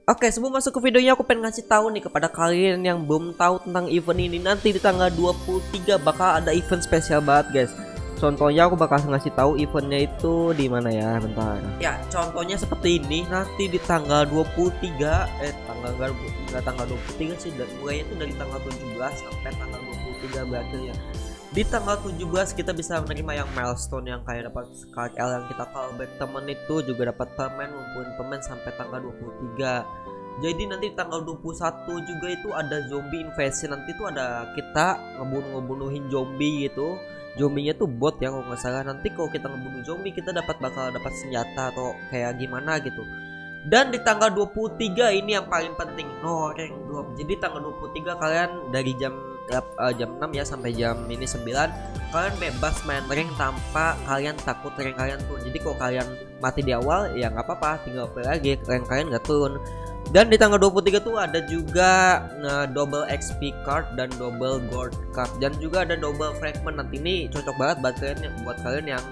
Oke, sebelum masuk ke videonya aku pengen ngasih tahu nih kepada kalian yang belum tahu tentang event ini. Nanti di tanggal 23 bakal ada event spesial banget, guys. Contohnya aku bakal ngasih tahu eventnya itu di mana ya, bentar. Ya, contohnya seperti ini. Nanti di tanggal 23 enggak tanggal 23 sih, mulainya itu dari tanggal 17 sampai tanggal 23 berakhirnya. Di tanggal 17 kita bisa menerima yang milestone yang kayak dapat KL yang kita callback temen itu, juga dapat permen, ngumpulin permen sampai tanggal 23. Jadi nanti tanggal 21 juga itu ada zombie invasion. Nanti itu ada kita ngebunuhin zombie gitu. Zombinya tuh bot ya kalau nggak salah. Nanti kalau kita ngebunuh zombie kita bakal dapat senjata atau kayak gimana gitu. Dan di tanggal 23 ini yang paling penting, no rank drop. Jadi tanggal 23 kalian dari jam 6 ya sampai jam ini 9 kalian bebas main rank tanpa kalian takut rank kalian turun. Jadi kalau kalian mati di awal ya nggak apa-apa, tinggal play lagi, rank kalian nggak turun. Dan di tanggal 23 tuh ada juga double XP card dan double gold card, dan juga ada double fragment. Nanti ini cocok banget buat kalian yang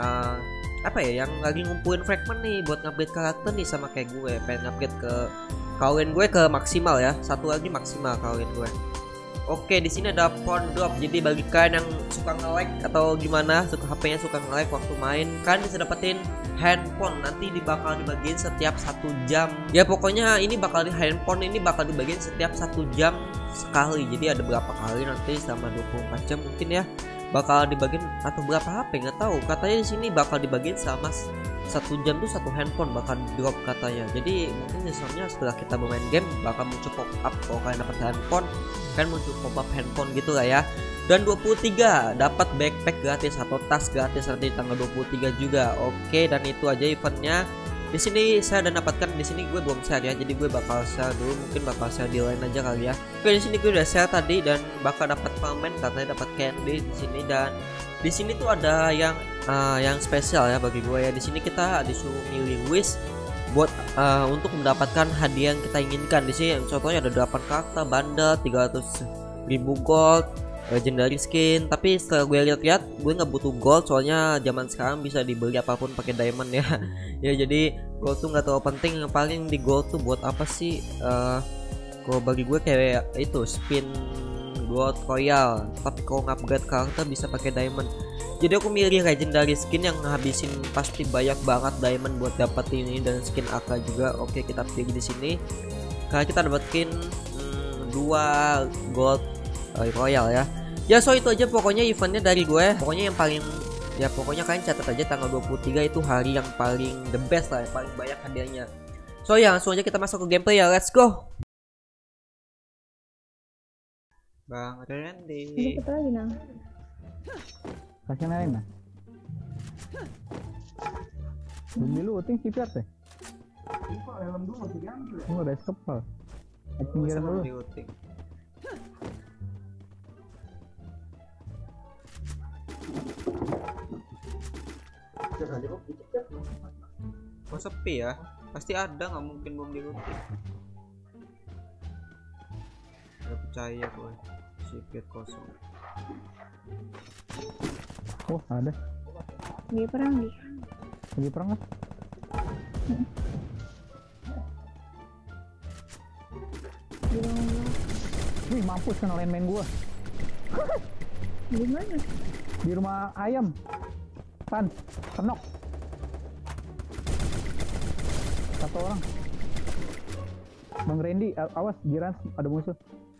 yang lagi ngumpulin fragment nih buat ngupgrade karakter nih, sama kayak gue pengen upgrade ke kawin gue ke maksimal ya, satu lagi maksimal kawin gue. Oke, di sini ada phone drop. Jadi bagi kalian yang suka nge-lag atau gimana, HP-nya suka nge-lag waktu main, kalian bisa dapetin handphone. Nanti bakal dibagiin setiap 1 jam. Ya pokoknya ini handphone ini bakal dibagiin setiap 1 jam sekali. Jadi ada berapa kali nanti selama 24 jam mungkin ya bakal dibagiin, atau berapa HP nggak tahu. Katanya di sini bakal dibagiin sama 1 jam tuh 1 handphone bakal drop katanya. Jadi mungkin misalnya setelah kita bermain game bakal muncul pop up kalau kalian dapat handphone, kan muncul pop up handphone gitu lah ya. Dan 23 dapat backpack gratis atau tas gratis nanti tanggal 23 juga. Oke, dan itu aja eventnya. Di sini saya udah dapatkan, di sini gue belum share ya, jadi gue bakal share dulu, mungkin bakal share di lain aja kali ya. Oke, di sini gue udah share tadi dan bakal dapat permen, katanya dapat candy di sini. Dan di sini tuh ada yang spesial ya bagi gue ya. Di sini kita disuruh milih wish buat untuk mendapatkan hadiah yang kita inginkan. Di sini contohnya ada 8 karakter, bundle, 300.000 gold, legendary skin. Tapi setelah gue lihat-lihat gue nggak butuh gold, soalnya zaman sekarang bisa dibeli apapun pakai diamond ya. Ya jadi gold tuh nggak terlalu penting. Yang paling di gold tuh buat apa sih? Kalau bagi gue kayak itu spin gold royal. Tapi kalau upgrade karakter bisa pakai diamond. Jadi aku milih legendary skin yang ngabisin pasti banyak banget diamond buat dapetin ini, dan skin AK juga. Oke, kita pilih di sini. Karena kita dapetin 2 gold royal ya. Ya so itu aja pokoknya eventnya dari gue. Pokoknya yang paling ya, pokoknya kalian catat aja tanggal 23 itu hari yang paling the best lah, yang paling banyak hadiahnya. So ya langsung aja kita masuk ke gameplay ya, let's go. Bang Randy. Cepet lagi nah. Kasih lain nah. Belum looting sih Piat deh. Kok helm dulu masih diambil ya? Udah sepel. Pinggiran dulu. Looting. Kok sepi ya? Pasti ada, nggak mungkin belum dilutin. Gak percaya gue, secret kosong. Oh ada. Lagi perang nih. Lagi perang kan? Wih mampus kena main gua. Di mana? Di rumah ayam. Kenok. 1 orang. Bang Randy, awas jiran ada musuh.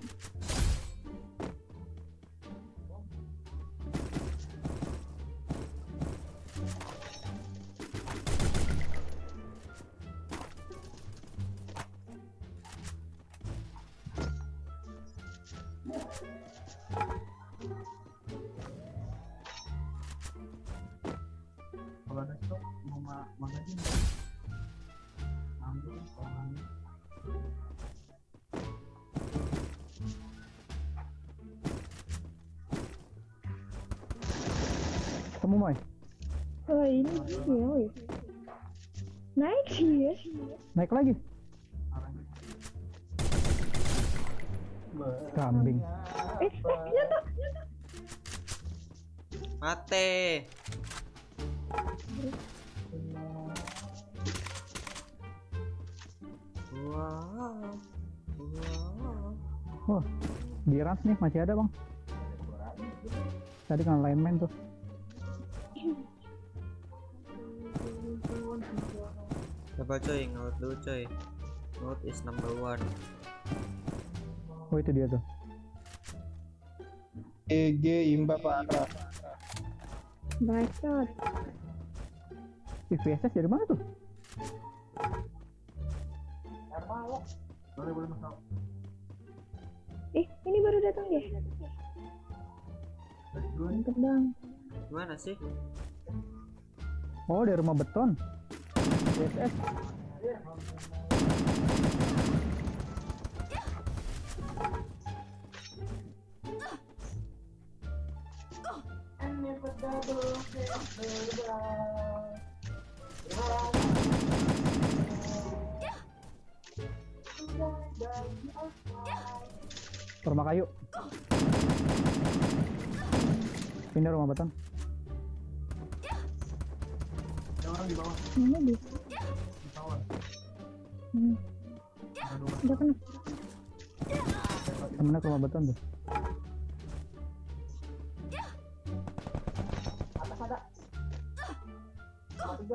Kalau ada stok mau magazin ambil orang. Kamu Moy? Oh ini dia, woi. Naik sih ya. Naik lagi. Kambing. Nyata. Mate. Wow. Oh, di Rans nih masih ada bang. Tadi kan lain main tuh. Coba coy, ngeload dulu coy. Ngeload is number one. Oh itu dia tuh. GG imba parah. Bacot. Ih, VSS dari mana tuh? Boleh masuk. Ini baru datang ya? Mantep bang. Gimana sih? Oh dari rumah beton. VSS. Rumah kayu. Ini rumah beton. Ada orang di bawah. Mana di? Di bawah. Ada dua. Udah kena. Temennya ke rumah beton tuh. Atas ada. Sama tiga.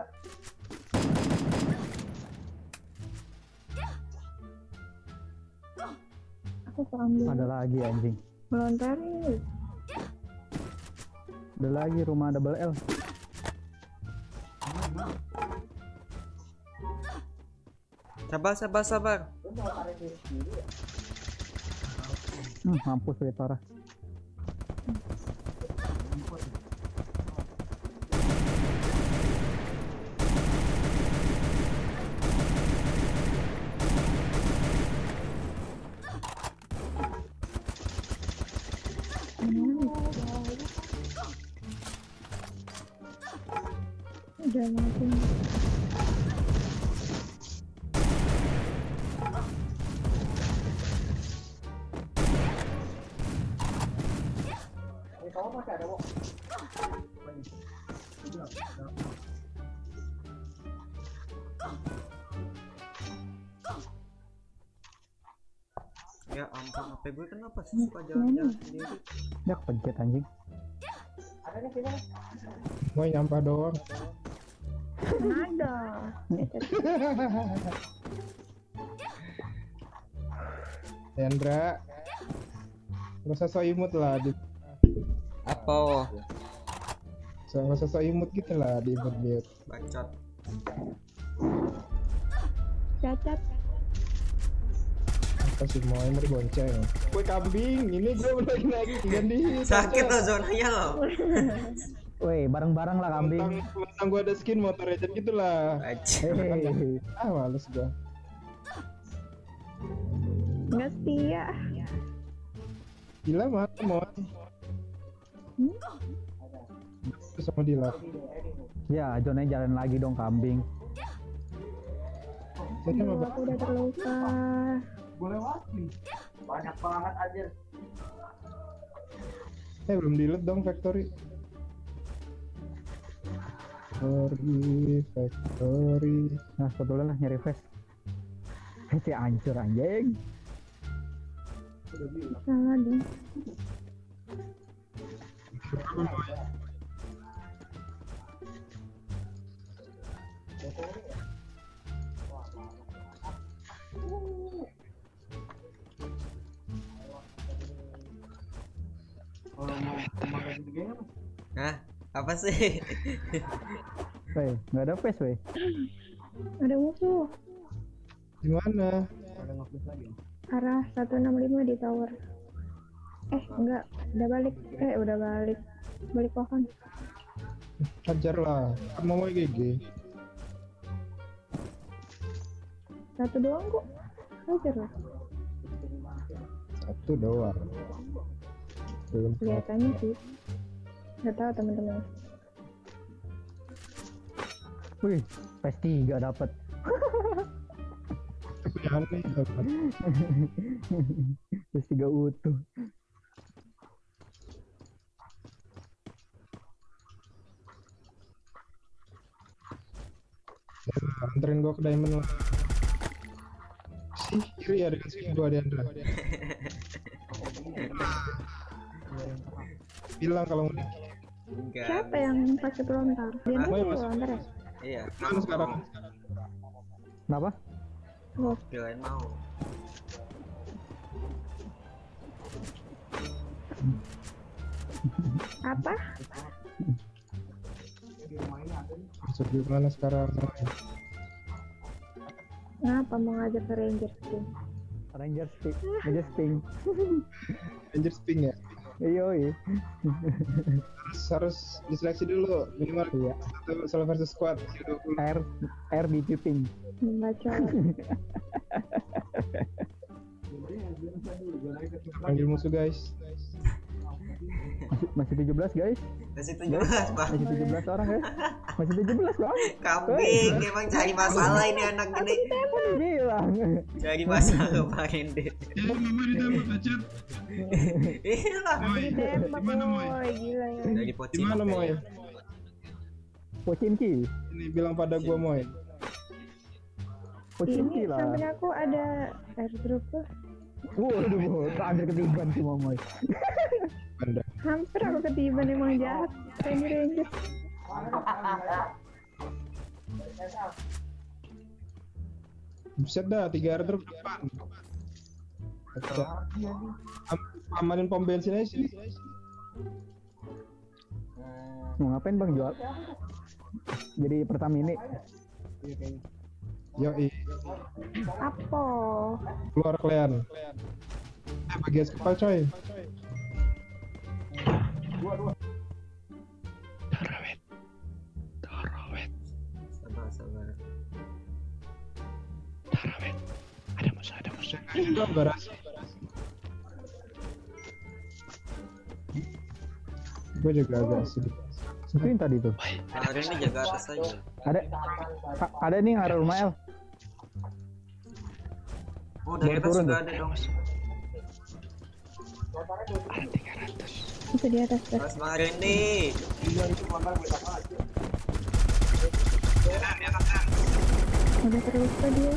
Aku keambil. Ada lagi anjing. Melontarin. Ada lagi rumah double L. Sabar. Mampus ya parah. Udah mati. Di bawah masih ada, Wok. Ya ampun, HP gue kenapa sih suka jalan-jalan sendiri? Ya kepencet anjing. Ada nih sini. Mau nyampah doang. Mana ada? Hendra, nggak usah so imut lah di, Apa? nggak usah so imut gitu lah di imut. Bacot. Cacat. Apa sih mau imut bonceng? Kue kambing, ini gue lagi naik ganti. Sakit loh zonanya loh. Woi, bareng-barang lah kambing. Mentang gue ada skin motor legend gitu lah. Bacot. Hei. Ah males gue. Nggak setia. Gila mah mau. Sama Dila. Ya, Jonnya jalan lagi dong kambing. Jadi Aduh, mah aku udah terluka. Gue lewatin. Banyak banget aja. belum delete dong factory. Factory. Nah, kebetulan lah nyari face. Si hancur anjing. Salah dong. Kalau mau kemarin itu gini, Hah? Apa sih? Woi, nggak ada face woi. Ada musuh. Di mana? ada nge-flash lagi. Arah 165 di tower. Enggak. Udah balik. Udah balik. Balik pohon. Hajar lah. Mau GG. Satu doang kok. Hajar lah. Satu doang. Belum Kelihatannya sih. Nggak tahu teman-teman. Wih, PS3 dapat. aneh dapat. PS3 utuh. Anterin gua ke diamond lah. Kiri ya dengan skin gua Diandra. Bilang kalau mau di Enggak. Siapa yang pakai pelontar? Dia Aku mau yang masuk. pelontar ya? Iya. mana sekarang? Kenapa? Oh, Kirain mau. apa? Masuk di mana sekarang? Kenapa mau ngajak ke Ranger Team? Ranger Sting. Ranger Sping ya. Iya. Harus diseleksi dulu minimal Iya. satu solo versus squad 20. Air di tipping. Membaca. Panggil musuh guys. Masih 17 guys. Masih 17 bang. Masih 17 orang ya. Masih 17 bang. Kambing emang cari masalah ini anak ini. Bilang. Cari masalah kemarin deh. Mama ditembak bacot. Iya lah. Ditembak boy, gila ya. Dari pocin. Gimana Moy? Pocinki. Ini bilang pada gua Moy. Pocinki Ini lah. samping aku ada airdrop tuh. Waduh, hampir ketiban sih Momoy. Anda. Hampir aku ketiban, emang jahat. Ini Ranger. Buset dah 3 airdrop depan. Amanin pom bensin aja sih. Mau ngapain bang jual? Jadi Pertamini. Yoi, Apa? keluar kalian. Bagi es kepal coy. Sabar sabar. Itu garasi. Gue juga agak sedih. Itu yang tadi tuh. Hari ini jaga atas aja. Ada nih yang arah rumah El. Oh dari Baru atas turun juga tuh. ada dong. Itu di atas tuh. Mas Bang Randy. Udah terus tuh dia.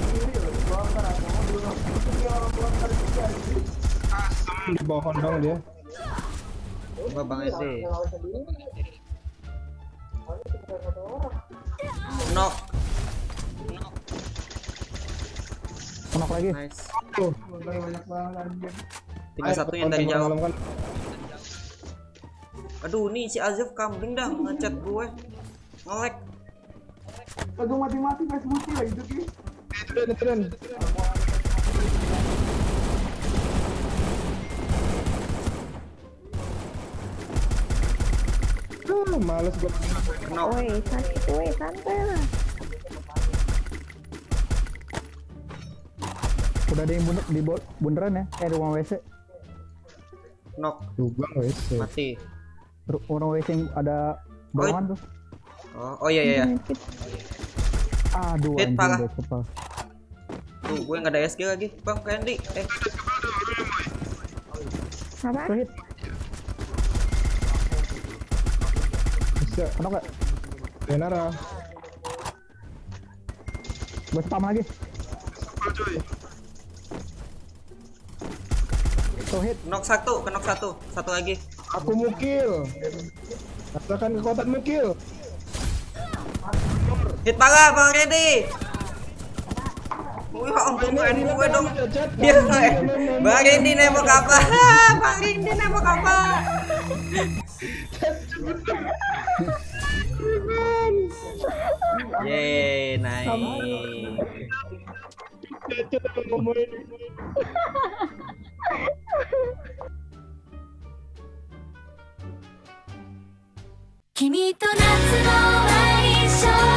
Di bawah dong dia. Coba Bang Randy. Knock. Kenok lagi. Nice. Tuh. Tinggal satu yang dari jauh. Malam kan. Aduh nih si Azif kambing dah ngechat gue. Nge-lag. Aduh mati-mati guys, mati lagi itu Ki. Itu dan. Males gue. Knock. Woi, santai lah. Udah ada yang bunderan ya? Di ruang WC. Knock. Lubang wes. Mati. Ruang WC yang ada bolongan tuh. Oh iya iya. Aduh, Hit, anjing parah. guys, kepal. Tuh gue nggak ada SG lagi. Bang Randy. Apa? Tuh hit. Bisa. Kenok gak? Renara. Gue spam lagi. Tuh hit. Knock satu. Knock satu. Satu lagi. Aku mukil. Rasakan kekuatan mukil. Hit parah Bang Randy. Wih ampun gue dong. Dia Bang Randy nembak apa? Bang Randy nembak apa? Yeay, naik. Kimi to natsu no wa issho